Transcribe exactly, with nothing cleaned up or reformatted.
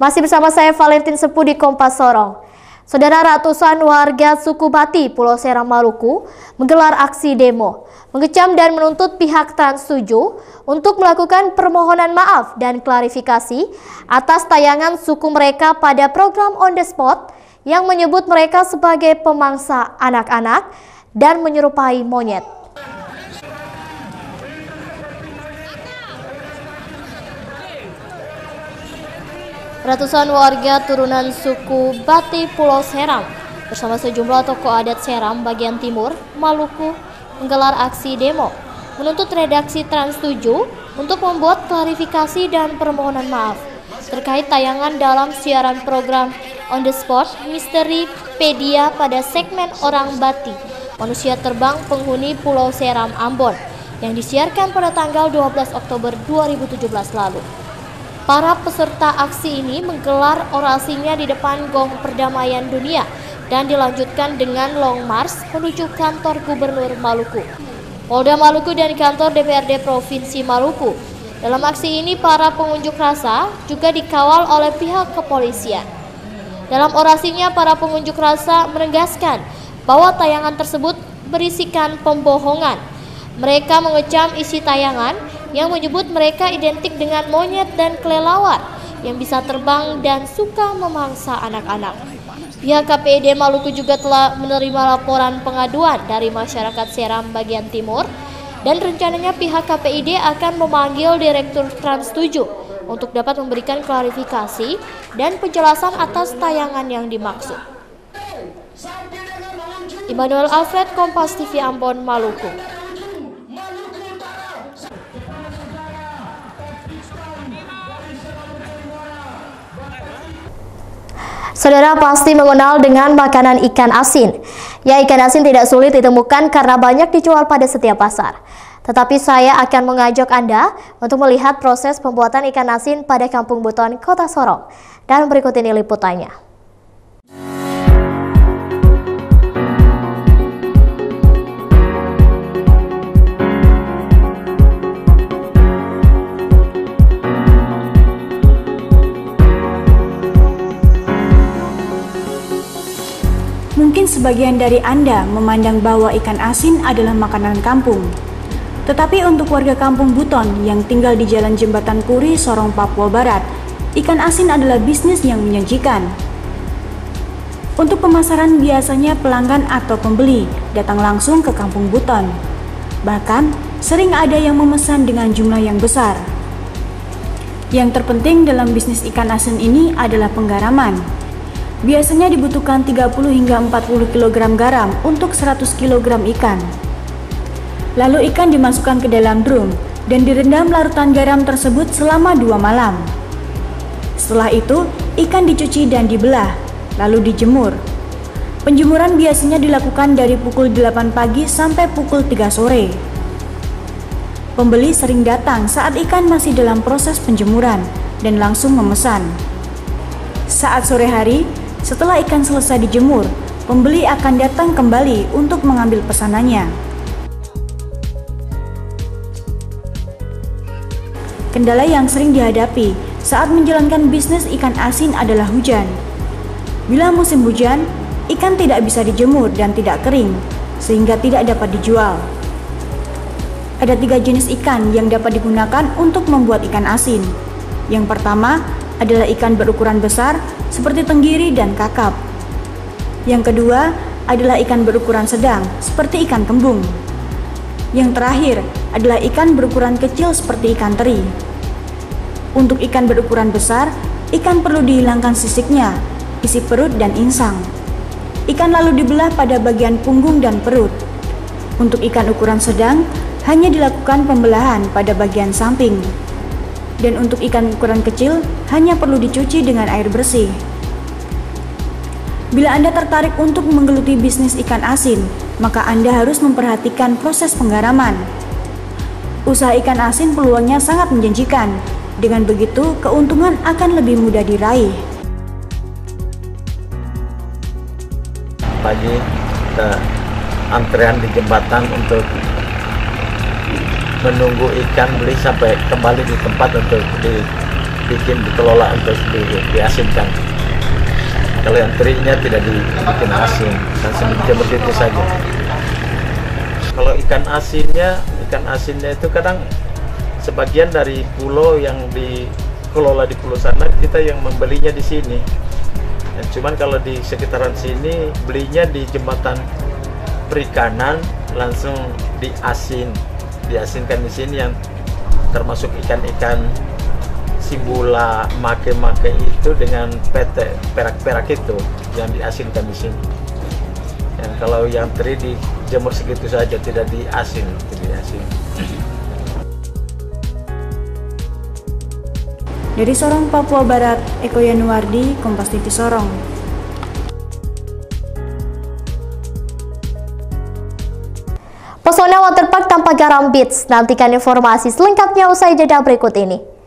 Masih bersama saya Valentin Sepu di Kompas Sorong. Saudara, ratusan warga suku Bati, Pulau Seram, Maluku menggelar aksi demo, mengecam dan menuntut pihak Trans tujuh untuk melakukan permohonan maaf dan klarifikasi atas tayangan suku mereka pada program On The Spot yang menyebut mereka sebagai pemangsa anak-anak dan menyerupai monyet. Ratusan warga turunan suku Bati Pulau Seram bersama sejumlah tokoh adat Seram bagian timur, Maluku menggelar aksi demo menuntut redaksi Trans tujuh untuk membuat klarifikasi dan permohonan maaf terkait tayangan dalam siaran program On The Spot Misteri Pedia pada segmen Orang Bati, Manusia Terbang Penghuni Pulau Seram Ambon yang disiarkan pada tanggal dua belas Oktober dua ribu tujuh belas lalu. Para peserta aksi ini menggelar orasinya di depan Gong Perdamaian Dunia dan dilanjutkan dengan long march menuju kantor Gubernur Maluku, Polda Maluku dan kantor D P R D Provinsi Maluku. Dalam aksi ini para pengunjuk rasa juga dikawal oleh pihak kepolisian. Dalam orasinya para pengunjuk rasa menegaskan bahwa tayangan tersebut berisikan pembohongan. Mereka mengecam isi tayangan yang menyebut mereka identik dengan monyet dan kelelawar yang bisa terbang dan suka memangsa anak-anak. Pihak K P I D Maluku juga telah menerima laporan pengaduan dari masyarakat Seram bagian timur dan rencananya pihak K P I D akan memanggil Direktur Trans tujuh untuk dapat memberikan klarifikasi dan penjelasan atas tayangan yang dimaksud. Immanuel Alfred, Kompas T V Ambon, Maluku. Saudara pasti mengenal dengan makanan ikan asin. Ya, ikan asin tidak sulit ditemukan karena banyak dijual pada setiap pasar. Tetapi saya akan mengajak Anda untuk melihat proses pembuatan ikan asin pada Kampung Buton, Kota Sorong. Dan berikut ini liputannya. Mungkin sebagian dari Anda memandang bahwa ikan asin adalah makanan kampung. Tetapi untuk warga Kampung Buton yang tinggal di Jalan Jembatan Kuri, Sorong, Papua Barat, ikan asin adalah bisnis yang menjanjikan. Untuk pemasaran biasanya pelanggan atau pembeli datang langsung ke Kampung Buton. Bahkan sering ada yang memesan dengan jumlah yang besar. Yang terpenting dalam bisnis ikan asin ini adalah penggaraman. Biasanya dibutuhkan tiga puluh hingga empat puluh kilogram garam untuk seratus kilogram ikan. Lalu ikan dimasukkan ke dalam drum dan direndam larutan garam tersebut selama dua malam. Setelah itu, ikan dicuci dan dibelah, lalu dijemur. Penjemuran biasanya dilakukan dari pukul delapan pagi sampai pukul tiga sore. Pembeli sering datang saat ikan masih dalam proses penjemuran dan langsung memesan. Saat sore hari, setelah ikan selesai dijemur, pembeli akan datang kembali untuk mengambil pesanannya. Kendala yang sering dihadapi saat menjalankan bisnis ikan asin adalah hujan. Bila musim hujan, ikan tidak bisa dijemur dan tidak kering, sehingga tidak dapat dijual. Ada tiga jenis ikan yang dapat digunakan untuk membuat ikan asin. Yang pertama adalah ikan berukuran besar seperti tenggiri dan kakap. Yang kedua adalah ikan berukuran sedang seperti ikan kembung. Yang terakhir adalah ikan berukuran kecil seperti ikan teri. Untuk ikan berukuran besar, ikan perlu dihilangkan sisiknya, isi perut dan insang. Ikan lalu dibelah pada bagian punggung dan perut. Untuk ikan ukuran sedang, hanya dilakukan pembelahan pada bagian samping. Dan untuk ikan ukuran kecil, hanya perlu dicuci dengan air bersih. Bila Anda tertarik untuk menggeluti bisnis ikan asin, maka Anda harus memperhatikan proses penggaraman. Usaha ikan asin peluangnya sangat menjanjikan. Dengan begitu, keuntungan akan lebih mudah diraih. Pagi, kita antrean di jembatan untuk menunggu ikan beli sampai kembali di tempat untuk di dibikin dikelola untuk di, diasinkan. Kalau yang terinya tidak dibikin asin, langsung dijemur itu saja. Kalau ikan asinnya, ikan asinnya itu kadang sebagian dari pulau yang dikelola di pulau sana kita yang membelinya di sini. Dan cuman kalau di sekitaran sini belinya di jembatan perikanan langsung diasin, diasinkan di sini yang termasuk ikan-ikan simbula, make-make itu dengan pete, perak-perak itu yang diasinkan di sini. Dan kalau yang teri dijemur segitu saja, tidak diasin, tidak diasin. Dari Sorong, Papua Barat, Eko Yanuardi, Kompas T V Sorong. Pesona Waterpark tanpa garam beach. Nantikan informasi selengkapnya usai jeda berikut ini.